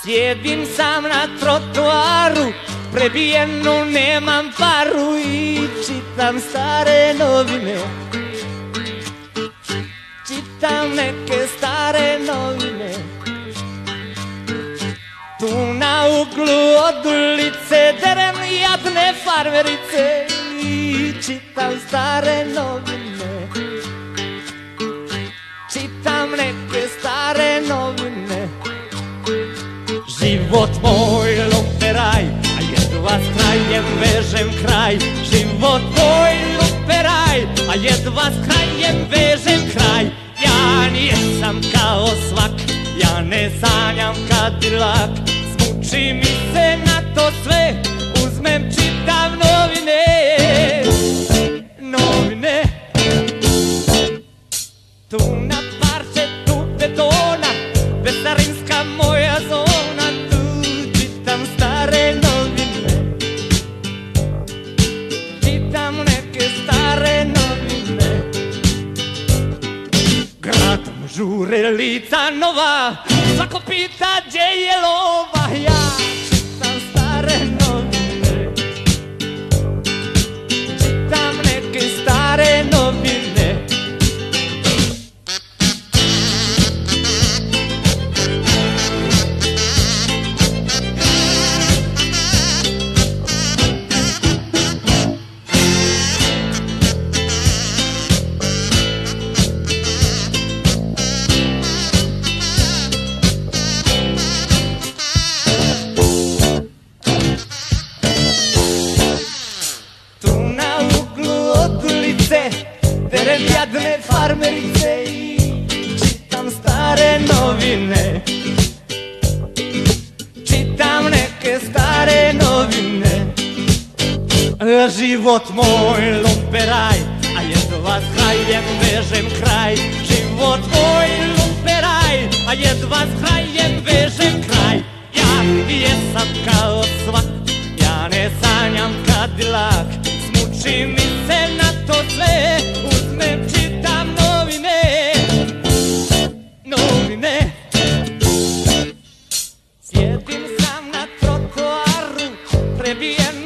Sjedim sam na trotoaru, prebijenu, nemam paru i čitam stare novine. Čitam neke stare novine. Tu na uglu od ulice derem jadne farmerice i čitam stare novine. Čitam neke stare novine. Život moj luperaj, a jedva s krajem vežem kraj. Život moj luperaj, a jedva s krajem vežem kraj. Ja nisam kao svak, ja ne sanjam Kadilak. Smuči mi se na to sve, uzmem čitam novine. Novine. Tu na parčetu betona, vesarinska moja zona. Tu čitam stare novine. Čitam neke stare novine. Gradom žure lica nova, svako pita gdje je lova. Ja čitam stare novine. Čitam neke stare novine. Derem jadne farmerice i čitam stare novine. Čitam neke stare novine. Život moj lumperaj, a jedva s krajem vežem kraj. Život moj lumperaj, a jedva s krajem vežem kraj. Ja jesam kao svak, ja ne sanjam Kadilak. Smuči mi se na to sve, uzmem čitam novine. Novine. Sjedim sam na trotoaru, prebijen